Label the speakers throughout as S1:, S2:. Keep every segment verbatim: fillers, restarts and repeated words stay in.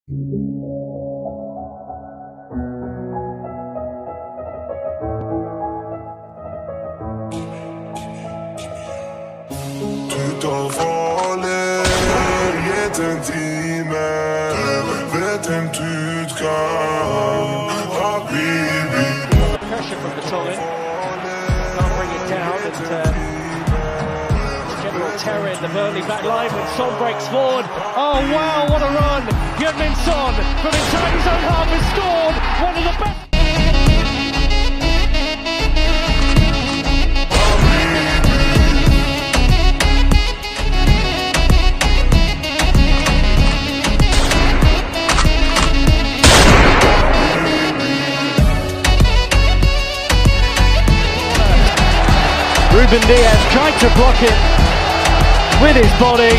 S1: Habibi. Pressure from the Tolin. Can't bring it down, and uh, general terror in the Burnley back line when Son breaks forward. Oh wow, what a run! Heung Son from inside his own half has scored one of the best. Ruben Diaz tried to block it with his body.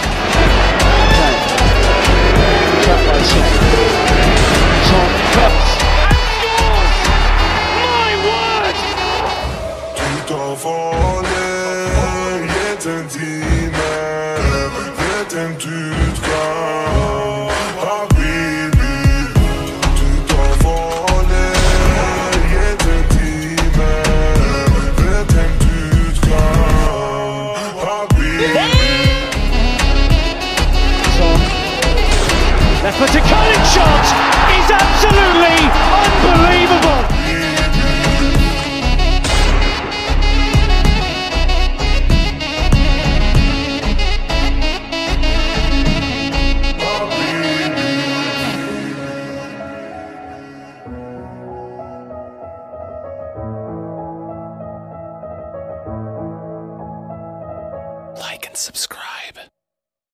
S1: Trapped by Son. Son cuts and scores! My word!
S2: Tout en volley, jeden Teamer, jeden Tütkan, Habibi. Tout en volley, jeden Teamer, jeden Tütkan, Habibi.
S1: Son, left foot to cutting shot is absolutely unbelievable.